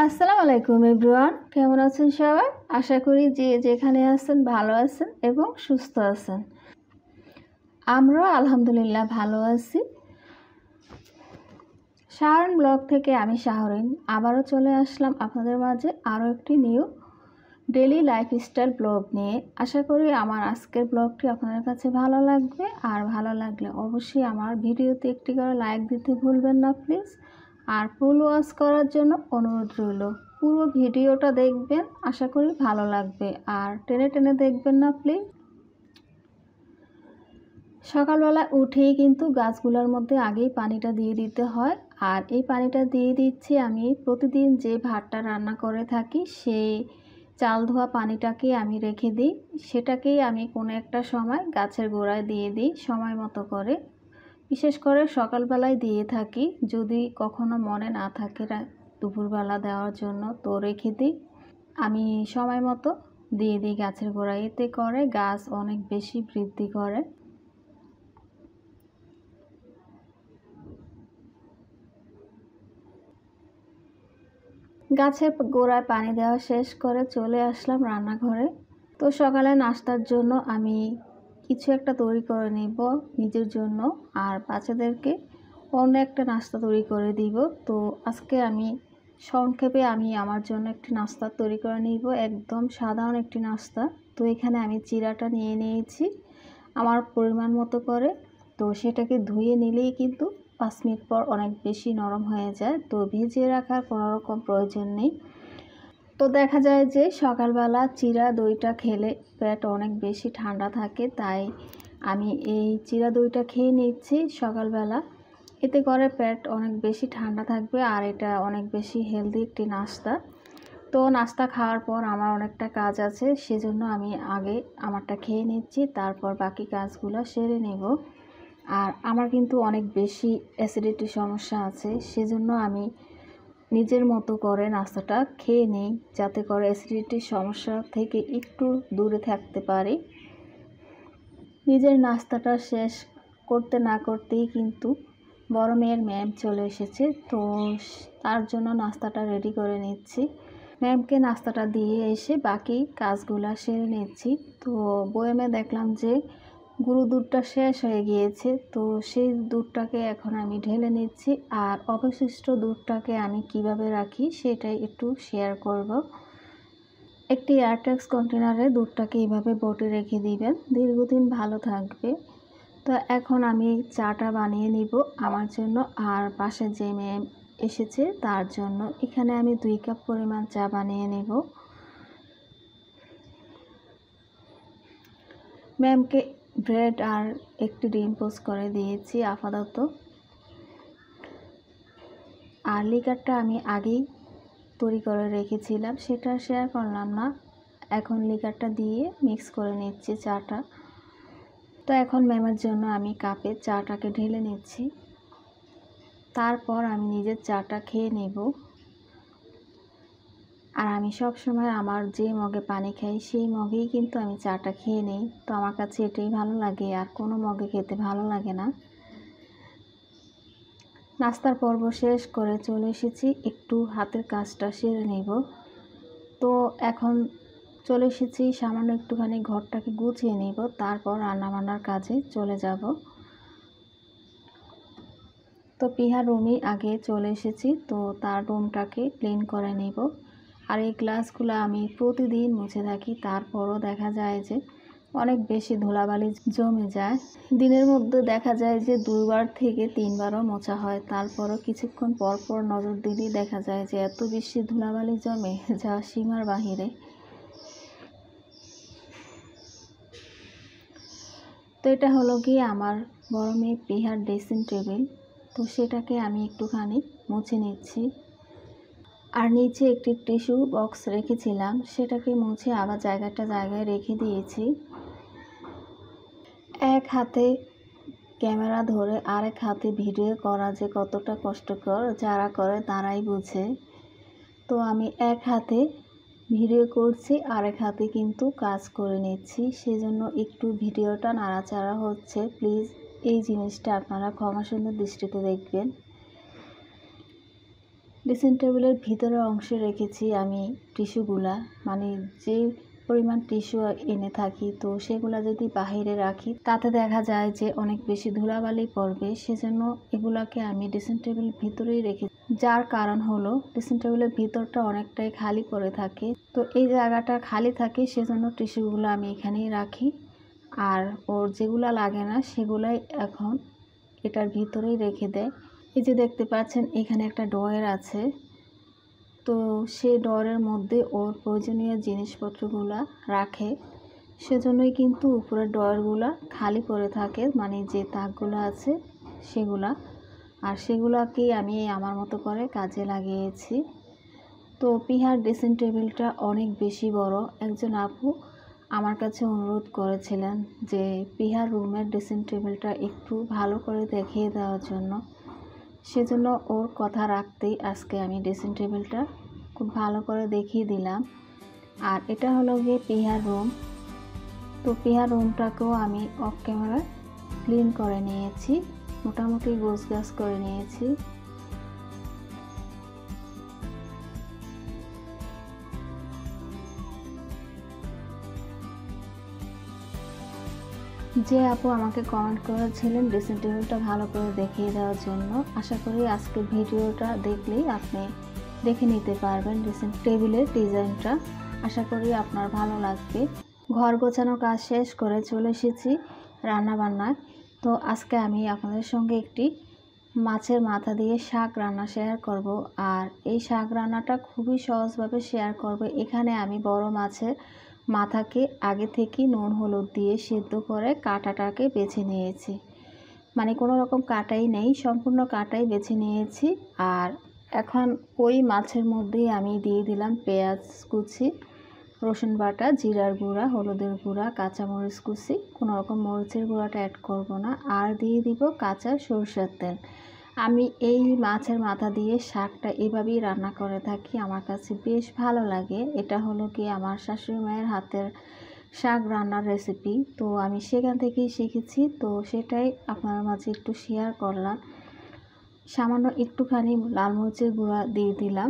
আসসালামু আলাইকুম এভরিওয়ান, কেমন আছেন সবাই? আশা করি যে যেখানে আছেন ভালো আছেন এবং সুস্থ আছেন। আমরাও আলহামদুলিল্লাহ ভালো আছি। শাহরিন ব্লগ থেকে আমি শাহরিন আবারও চলে আসলাম আপনাদের মাঝে আরও একটি নিউ ডেইলি লাইফস্টাইল ব্লগ নিয়ে। আশা করি আমার আজকের ব্লগটি আপনাদের কাছে ভালো লাগবে, আর ভালো লাগলে অবশ্যই আমার ভিডিওতে একটি করে লাইক দিতে ভুলবেন না প্লিজ। আর ফুল ওয়াচ করার জন্য অনুরোধ রইল। পুরো ভিডিওটা দেখবেন, আশা করি ভালো লাগবে, আর টেনে টেনে দেখবেন না প্লিজ। সকালবেলা উঠেই কিন্তু গাছগুলোর মধ্যে আগেই পানিটা দিয়ে দিতে হয়, আর এই পানিটা দিয়ে দিচ্ছি আমি প্রতিদিন যে ভাতটা রান্না করে থাকি সেই চাল ধোয়া পানিটাকে আমি রেখে দিই, সেটাকেই আমি কোনো একটা সময় গাছের গোড়ায় দিয়ে দিই সময় মতো করে। বিশেষ করে সকালবেলায় দিয়ে থাকি, যদি কখনো মনে না থাকে দুপুরবেলা দেওয়ার জন্য তো রেখে দিই। আমি সময় মতো দিয়ে দিই গাছের গোড়ায়, এতে করে গাছ অনেক বেশি বৃদ্ধি করে। গাছের গোড়ায় পানি দেওয়া শেষ করে চলে আসলাম রান্নাঘরে। তো সকালে নাস্তার জন্য আমি কিছু একটা তৈরি করে নিব নিজের জন্য, আর বাচ্চাদেরকে অন্য একটা নাস্তা তৈরি করে দিব। তো আজকে আমি সংক্ষেপে আমার জন্য একটি নাস্তা তৈরি করে নিব, একদম সাধারণ একটি নাস্তা। তো এখানে আমি চিড়াটা নিয়ে নিয়েছি আমার পরিমাণ মতো করে। তো সেটাকে ধুয়ে নিলেই কিন্তু 5 মিনিট পর অনেক বেশি নরম হয়ে যায়, তো ভিজিয়ে রাখার কোনো রকম প্রয়োজন নেই। তো দেখা যায় যে সকালবেলা চিড়া দইটা খেলে পেট অনেক বেশি ঠান্ডা থাকে, তাই আমি এই চিড়া দইটা খেয়ে নিচ্ছি সকালবেলা। এতে করে পেট অনেক বেশি ঠান্ডা থাকবে, আর এটা অনেক বেশি হেলদি একটি নাস্তা। তো নাস্তা খাওয়ার পর আমার অনেকটা কাজ আছে, সেজন্য আমি আগে আমারটা খেয়ে নিচ্ছি, তারপর বাকি কাজগুলো সেরে নেব। আর আমার কিন্তু অনেক বেশি অ্যাসিডিটির সমস্যা আছে, সেজন্য আমি নিজের মতো করে নাস্তাটা খেয়ে নেই, যাতে করে অ্যাসিডিটির সমস্যা থেকে একটু দূরে থাকতে পারি। নিজের নাস্তাটা শেষ করতে না করতেই কিন্তু বড় মেয়ের ম্যাম চলে এসেছে, তো তার জন্য নাস্তাটা রেডি করে নিচ্ছি। ম্যামকে নাস্তাটা দিয়ে এসে বাকি কাজগুলো সেরে নিচ্ছি। তো বয়ামে দেখলাম যে গরুর দুধটা শেষ হয়ে গিয়েছে, তো সেই দুধটাকে এখন আমি ঢেলে নিচ্ছি, আর অবশিষ্ট দুধটাকে আমি কিভাবে রাখি সেটাই একটু শেয়ার করব। একটি এয়ারটাইট কন্টেনারে দুধটাকে এইভাবে বটে রেখে দিবেন, দীর্ঘদিন ভালো থাকবে। তো এখন আমি চাটা বানিয়ে নিব আমার জন্য আর পাশে যে মেয়ে এসেছে তার জন্য। এখানে আমি 2 কাপ পরিমাণ চা বানিয়ে নেব। ম্যামকে ব্রেড আর একটি ডিম পোস্ট করে দিয়েছি আপাতত। আর লিকারটা আমি আগেই তৈরি করে রেখেছিলাম, সেটা শেয়ার করলাম না। এখন লিকারটা দিয়ে মিক্স করে নিচ্ছি চাটা। তো এখন ম্যামের জন্য আমি কাপে চাটাকে ঢেলে নিচ্ছি, তারপর আমি নিজের চাটা খেয়ে নেব। আর আমি সব সময় আমার যে মগে পানি খাই সেই মগেই কিন্তু আমি চাটা খেয়ে নেই, তো আমার কাছে এটাই ভালো লাগে, আর কোনো মগে খেতে ভালো লাগে না। নাস্তার পর্ব শেষ করে চলে এসেছি, একটু হাতের কাজটা সেরে নেব। তো এখন চলে এসেছি সামান্য একটুখানি ঘরটাকে গুছিয়ে নেব, তারপর রান্নাবান্নার কাজে চলে যাব। তো পিহার রুমে আগে চলে এসেছি, তো তার রুমটাকে ক্লিন করে নেব। আর এই গ্লাসগুলো আমি প্রতিদিন মুছে থাকি, তারপরও দেখা যায় যে অনেক বেশি ধুলাবালি জমে যায়। দিনের মধ্যে দেখা যায় যে 2 বার থেকে 3 বারও মোছা হয়, তারপরও কিছুক্ষণ পর পর নজর দিলেই দেখা যায় যে এত বেশি ধুলাবালি জমে যা সীমার বাহিরে। তো এটা হলো গিয়ে আমার বড় মেয়ে পিহার ড্রেসিং টেবিল, তো সেটাকে আমি একটুখানি মুছে নিচ্ছি। আর নিচে একটি টিস্যু বক্স রেখেছিলাম, সেটাকে মুছে আবার জায়গায় রেখে দিয়েছি। এক হাতে ক্যামেরা ধরে আরেক হাতে ভিডিও করা যে কতটা কষ্টকর, যারা করে তারাই বুঝে। তো আমি এক হাতে ভিডিও করছি, আরেক হাতে কিন্তু কাজ করে নিচ্ছি, সেজন্য একটু ভিডিওটা নাড়াচাড়া হচ্ছে। প্লিজ এই জিনিসটা আপনারা ক্ষমা সুন্দর দৃষ্টিতে দেখবেন। ড্রেসিং টেবিলের ভিতরের অংশে রেখেছি আমি টিস্যুগুলা, মানে যে পরিমাণ টিস্যু এনে থাকি, তো সেগুলা যদি বাহিরে রাখি তাতে দেখা যায় যে অনেক বেশি ধুলাবালি পড়বে। সেজন্য এগুলাকে আমি ড্রেসিং টেবিল ভিতরেই রেখে, যার কারণ হলো ড্রেসিং টেবিলের ভিতরটা অনেকটাই খালি পড়ে থাকে, তো এই জায়গাটা খালি থাকে, সেজন্য টিস্যুগুলো আমি এখানেই রাখি। আর ওর যেগুলা লাগে না সেগুলাই এখন এটার ভিতরেই রেখে দেয়। এই যে দেখতে পাচ্ছেন এখানে একটা ড্রয়ার আছে, তো সেই ড্রয়ারের মধ্যে ওর প্রয়োজনীয় জিনিসপত্রগুলো রাখে, সেজন্যই কিন্তু উপরের ড্রয়ারগুলো খালি পড়ে থাকে, মানে যে তাকগুলো আছে সেগুলা। আর সেগুলোকেই আমি আমার মতো করে কাজে লাগিয়েছি। তো পিহার ড্রেসিং টেবিলটা অনেক বেশি বড়। একজন আপু আমার কাছে অনুরোধ করেছিলেন যে পিহার রুমের ড্রেসিং টেবিলটা একটু ভালো করে দেখিয়ে দেওয়ার জন্য, সেজন্য ওর কথা রাখতেই আজকে আমি ড্রেসিং টেবিলটা খুব ভালো করে দেখিয়ে দিলাম। আর এটা হলো গিয়ে পিহার রুম। তো পিহার রুমটাকেও আমি অফ ক্যামেরায় ক্লিন করে নিয়েছি, মোটামুটি গোছগাছ করে নিয়েছি। যে আপু আমাকে কমেন্ট করেছিলেন ড্রেসিং টেবিলটা ভালো করে দেখিয়ে দেওয়ার জন্য, আশা করি আজকে ভিডিওটা দেখলেই আপনি দেখে নিতে পারবেন ড্রেসিং টেবিলের ডিজাইনটা। আশা করি আপনার ভালো লাগবে। ঘর গোছানো কাজ শেষ করে চলে এসেছি রান্নাবান্নায়। তো আজকে আমি আপনাদের সঙ্গে একটি মাছের মাথা দিয়ে শাক রান্না শেয়ার করব। আর এই শাক রান্নাটা খুবই সহজভাবে শেয়ার করব। এখানে আমি বড় মাছের মাথাকে আগে থেকেই নুন হলুদ দিয়ে সিদ্ধ করে কাঁটাটাকে বেছে নিয়েছি, মানে কোনো রকম কাটাই নেই, সম্পূর্ণ কাটাই বেছে নিয়েছি। আর এখন ওই মাছের মধ্যেই আমি দিয়ে দিলাম পেঁয়াজ কুচি, রসুন বাটা, জিরার গুঁড়া, হলুদের গুঁড়া, কাঁচামরিচ কুচি, কোনো রকম মরিচের গুঁড়াটা অ্যাড করব না, আর দিয়ে দিব কাঁচা সরষের তেল। আমি এই মাছের মাথা দিয়ে শাকটা এভাবেই রান্না করে থাকি, আমার কাছে বেশ ভালো লাগে। এটা হলো কি আমার শাশুড়ি মায়ের হাতের শাক রান্নার রেসিপি, তো আমি সেখান থেকেই শিখেছি, তো সেটাই আপনার মাঝে একটু শেয়ার করলাম। সামান্য একটুখানি লাল মরিচের গুঁড়া দিয়ে দিলাম,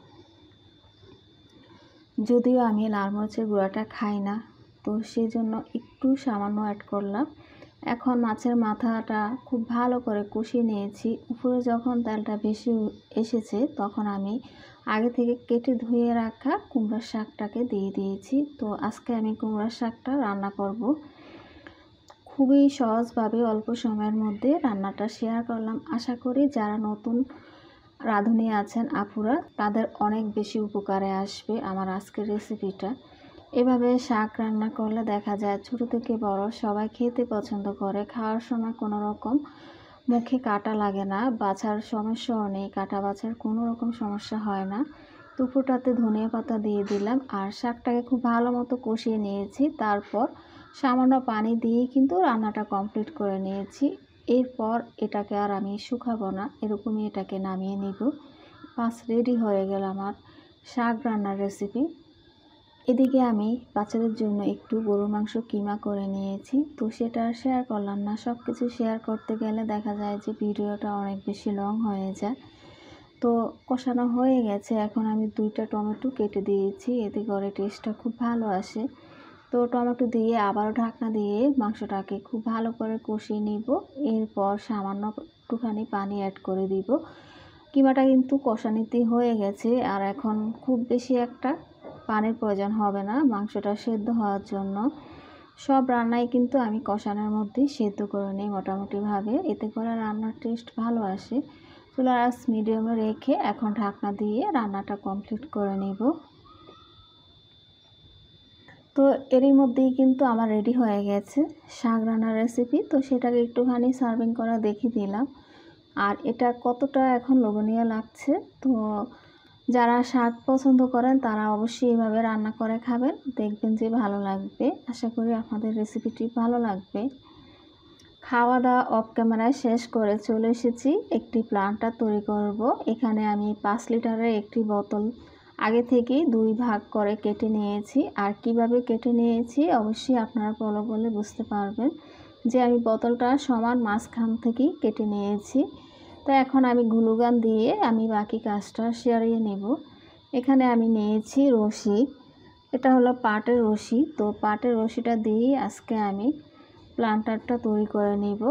যদিও আমি লাল মরিচের গুঁড়াটা খাই না, তো সেই জন্য একটু সামান্য অ্যাড করলাম। এখন মাছের মাথাটা খুব ভালো করে কষিয়ে নিয়েছি। উপরে যখন তেলটা বেশি এসেছে তখন আমি আগে থেকে কেটে ধুয়ে রাখা কুমড়ার শাকটাকে দিয়ে দিয়েছি। তো আজকে আমি কুমড়ার শাকটা রান্না করব। খুবই সহজভাবে অল্প সময়ের মধ্যে রান্নাটা শেয়ার করলাম। আশা করি যারা নতুন রাঁধুনি আছেন আপুরা, তাদের অনেক বেশি উপকারে আসবে আমার আজকের রেসিপিটা। এভাবে শাক রান্না করলে দেখা যায় ছোট থেকে বড় সবাই খেতে পছন্দ করে। খাওয়ার সময় কোনো রকম মুখে কাটা লাগে না, বাছার সমস্যাও নেই, কাটা বাছার কোনো রকম সমস্যা হয় না। দুপুরটাতে ধনিয়া পাতা দিয়ে দিলাম আর শাকটাকে খুব ভালো মতো কষিয়ে নিয়েছি। তারপর সামান্য পানি দিয়ে কিন্তু রান্নাটা কমপ্লিট করে নিয়েছি। এরপর এটাকে আর আমি শুকাবো না, এরকমই এটাকে নামিয়ে নিব। বাস রেডি হয়ে গেল আমার শাক রান্নার রেসিপি। এদিকে আমি বাচ্চাদের জন্য একটু গরুর মাংস কিমা করে নিয়েছি, তো সেটা শেয়ার করলাম না। সব কিছু শেয়ার করতে গেলে দেখা যায় যে ভিডিওটা অনেক বেশি লং হয়ে যায়। তো কষানো হয়ে গেছে, এখন আমি 2টা টমেটো কেটে দিয়েছি, এতে করে টেস্টটা খুব ভালো আসে। তো টমেটো দিয়ে আবারও ঢাকনা দিয়ে মাংসটাকে খুব ভালো করে কষিয়ে নিব। এরপর সামান্য একটুখানি পানি অ্যাড করে দিব। কিমাটা কিন্তু কষানিতে হয়ে গেছে, আর এখন খুব বেশি একটা পানির প্রয়োজন হবে না মাংসটা সেদ্ধ হওয়ার জন্য। সব রান্নাই কিন্তু আমি কষানোর মধ্যেই সেদ্ধ করে নিই মোটামুটিভাবে, এতে করে রান্নার টেস্ট ভালো আসে। চুলার আঁচ মিডিয়ামে রেখে এখন ঢাকনা দিয়ে রান্নাটা কমপ্লিট করে নিব। তো এরই মধ্যেই কিন্তু আমার রেডি হয়ে গেছে শাক রান্নার রেসিপি। তো সেটাকে একটুখানি সার্ভিং করা দেখিয়ে দিলাম। আর এটা কতটা এখন লোভনীয় লাগছে। তো যারা শাক পছন্দ করেন তারা অবশ্যই এভাবে রান্না করে খাবেন, দেখবেন যে ভালো লাগবে। আশা করি আপনাদের রেসিপিটি ভালো লাগবে। খাওয়া দাওয়া অফ ক্যামেরায় শেষ করে চলে এসেছি একটি প্লান্টার তৈরি করব। এখানে আমি 5 লিটারের একটি বোতল আগে থেকেই 2 ভাগ করে কেটে নিয়েছি। আর কিভাবে কেটে নিয়েছি অবশ্যই আপনারা ফলো করলে বুঝতে পারবেন যে আমি বোতলটা সমান মাঝখান থেকেই কেটে নিয়েছি। তো এখন আমি গ্লু গান দিয়ে আমি বাকি কাজটা সারিয়ে নেব। এখানে আমি নিয়েছি রশি, এটা হলো পাটের রশি। তো পাটের রশিটা দিয়ে আজকে আমি প্লান্টারটা তৈরি করে নেব।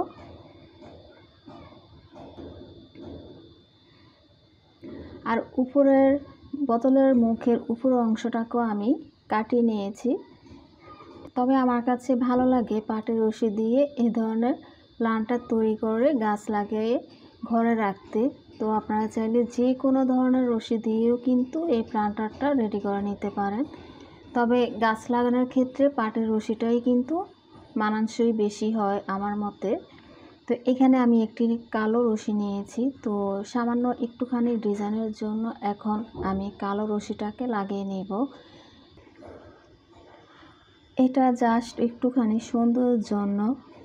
আর উপরের বোতলের মুখের উপরের অংশটাকেও আমি কাটিয়ে নিয়েছি। তবে আমার কাছে ভালো লাগে পাটের রশি দিয়ে এই ধরনের প্লান্টার তৈরি করে গাছ লাগিয়ে ঘরে রাখতে। তো আপনারা চাইলে যে কোনো ধরনের রশি দিয়েও কিন্তু এই প্লান্টারটা রেডি করে নিতে পারেন। তবে গাছ লাগানোর ক্ষেত্রে পাটের রশিটাই কিন্তু মানানসই বেশি হয় আমার মতে। তো এখানে আমি একটি কালো রশি নিয়েছি। তো সামান্য একটুখানি ডিজাইনের জন্য এখন আমি কালো রশিটাকে লাগিয়ে নেব। এটা জাস্ট একটুখানি সৌন্দর্যের জন্য।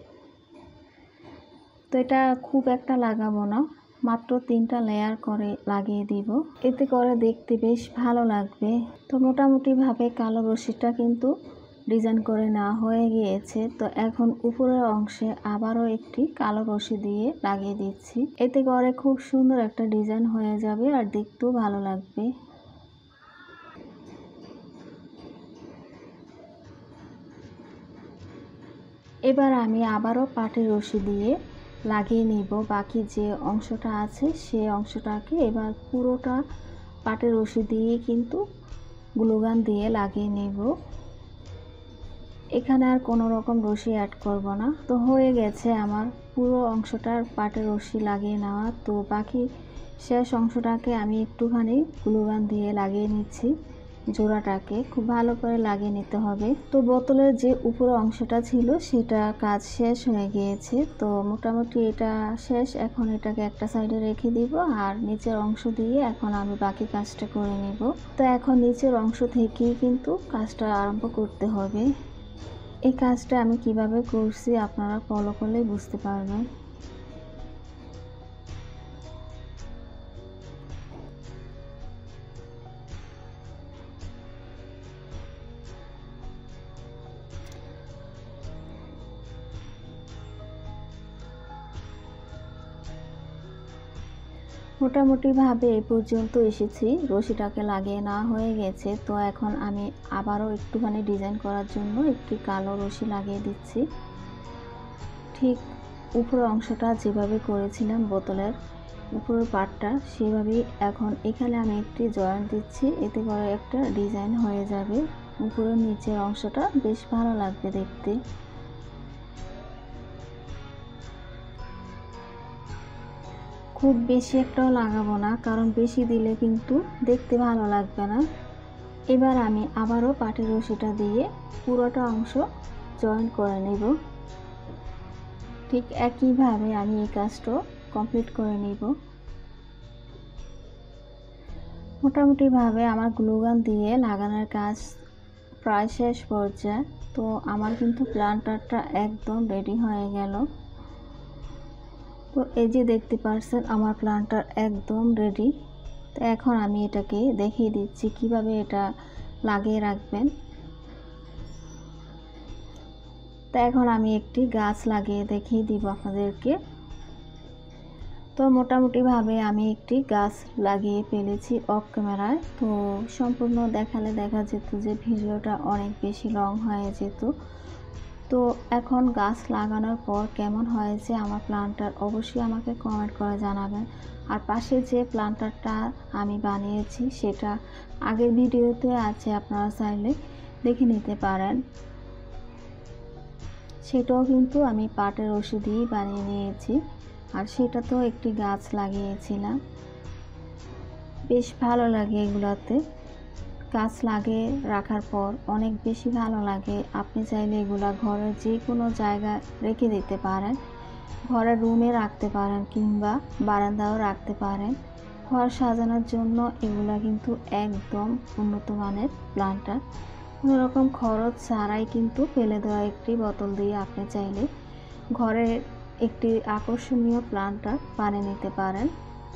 তো এটা খুব একটা লাগাবো না, মাত্র 3টা লেয়ার করে লাগিয়ে দিব, এতে করে দেখতে বেশ ভালো লাগবে। তো মোটামুটিভাবে কালো রশিটা কিন্তু ডিজাইন করে নেওয়া হয়ে গিয়েছে। তো এখন উপরের অংশে আবারও একটি কালো রশি দিয়ে লাগিয়ে দিচ্ছি, এতে করে খুব সুন্দর একটা ডিজাইন হয়ে যাবে আর দেখতেও ভালো লাগবে। এবার আমি আবারও পাটের রশি দিয়ে লাগিয়ে নিব বাকি যে অংশটা আছে সেই অংশটাকে। এবার পুরোটা পাটের রশি দিয়ে কিন্তু গ্লু গান দিয়ে লাগিয়ে নেব। এখানে আর কোনো রকম রশি অ্যাড করব না। তো হয়ে গেছে আমার পুরো অংশটার পাটের রশি লাগিয়ে নেওয়া। তো বাকি শেষ অংশটাকে আমি একটুখানি গ্লু গান দিয়ে লাগিয়ে নিচ্ছি। জোড়াটাকে খুব ভালো করে লাগিয়ে নিতে হবে। তো বোতলের যে উপরের অংশটা ছিল সেটা কাজ শেষ হয়ে গিয়েছে। তো মোটামুটি এটা শেষ। এখন এটাকে একটা সাইডে রেখে দিব আর নিচের অংশ দিয়ে এখন আমি বাকি কাজটা করে নেব। তো এখন নিচের অংশ থেকেই কিন্তু কাজটা আরম্ভ করতে হবে। এই কাজটা আমি কিভাবে করছি আপনারা ফলো করলে বুঝতে পারবেন। মোটামুটিভাবে এই পর্যন্ত এসেছি, রশিটাকে লাগিয়ে নেওয়া হয়ে গেছে। তো এখন আমি আবারও একটুখানি ডিজাইন করার জন্য একটি কালো রশি লাগিয়ে দিচ্ছি। ঠিক উপরের অংশটা যেভাবে করেছিলাম বোতলের উপরের পার্টটা সেভাবেই এখন এখানে আমি একটি জয়েন্ট দিচ্ছি, এতে করে একটা ডিজাইন হয়ে যাবে। উপরের নিচের অংশটা বেশ ভালো লাগবে দেখতে। খুব বেশি একটাও লাগাবো না, কারণ বেশি দিলে কিন্তু দেখতে ভালো লাগবে না। এবার আমি আবারও পাটের রশিটা দিয়ে পুরোটা অংশ জয়েন করে নেব। ঠিক একইভাবে আমি এই কাজটা কমপ্লিট করে নেব। মোটামুটিভাবে আমার গ্লু গান দিয়ে লাগানোর কাজ প্রায় শেষ পর্যায়ে। তো আমার কিন্তু প্লান্টারটা একদম রেডি হয়ে গেল। তো এই যে দেখতে পাচ্ছেন আমার প্লান্টার একদম রেডি। তো এখন আমি এটাকে দেখিয়ে দিচ্ছি কিভাবে এটা লাগিয়ে রাখবেন। তো এখন আমি একটি গাছ লাগিয়ে দেখিয়ে দিব আপনাদেরকে। তো মোটামুটিভাবে আমি একটি গাছ লাগিয়ে ফেলেছি অফ ক্যামেরায়। তো সম্পূর্ণ দেখালে দেখা যেত যে ভিডিওটা অনেক বেশি লং হয়ে যেত। তো এখন গাছ লাগানোর পর কেমন হয়েছে আমার প্লান্টার অবশ্যই আমাকে কমেন্ট করে জানাবেন। আর পাশে যে প্লান্টারটা আমি বানিয়েছি সেটা আগের ভিডিওতে আছে, আপনারা চাইলে দেখে নিতে পারেন। সেটাও কিন্তু আমি পাটের রশি দিয়েই বানিয়ে নিয়েছি। আর সেটাতেও একটি গাছ লাগিয়েছিলাম। বেশ ভালো লাগে এগুলাতে গাছ লাগিয়ে রাখার পর, অনেক বেশি ভালো লাগে। আপনি চাইলে এগুলা ঘরের যে কোনো জায়গায় রেখে দিতে পারেন, ঘরের রুমে রাখতে পারেন কিংবা বারান্দাও রাখতে পারেন। ঘর সাজানোর জন্য এগুলা কিন্তু একদম উন্নত মানের প্লান্টার। কোনো রকম খরচ ছাড়াই কিন্তু ফেলে দেওয়া একটি বোতল দিয়ে আপনি চাইলে ঘরে একটি আকর্ষণীয় প্লান্টার বানিয়ে নিতে পারেন।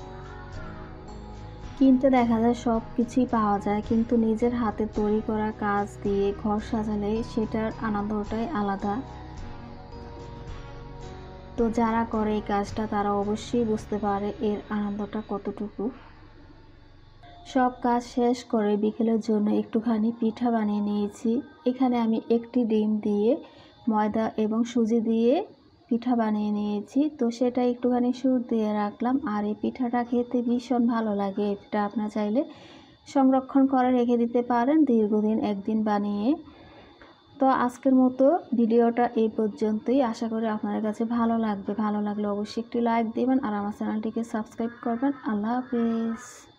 কিনতে দেখা যায় সব কিছুই পাওয়া যায়, কিন্তু নিজের হাতে তৈরি করা কাজ দিয়ে ঘর সাজালে সেটার আনন্দটাই আলাদা। তো যারা করে এই কাজটা তারা অবশ্যই বুঝতে পারে এর আনন্দটা কতটুকু। সব কাজ শেষ করে বিকেলের জন্য একটুখানি পিঠা বানিয়ে নিয়েছি। এখানে আমি একটি ডিম দিয়ে ময়দা এবং সুজি দিয়ে পিঠা বানিয়ে নিয়েছি। তো সেটা একটুখানি সুর দিয়ে রাখলাম। আর এই পিঠাটা খেতে ভীষণ ভালো লাগে। এটা আপনারা চাইলে সংরক্ষণ করে রেখে দিতে পারেন দীর্ঘদিন, একদিন বানিয়ে। তো আজকের মতো ভিডিওটা এই পর্যন্তই। আশা করি আপনাদের কাছে ভালো লাগবে। ভালো লাগলে অবশ্যই একটি লাইক দিবেন আর আমার চ্যানেলটিকে সাবস্ক্রাইব করবেন। আল্লাহ হাফেজ।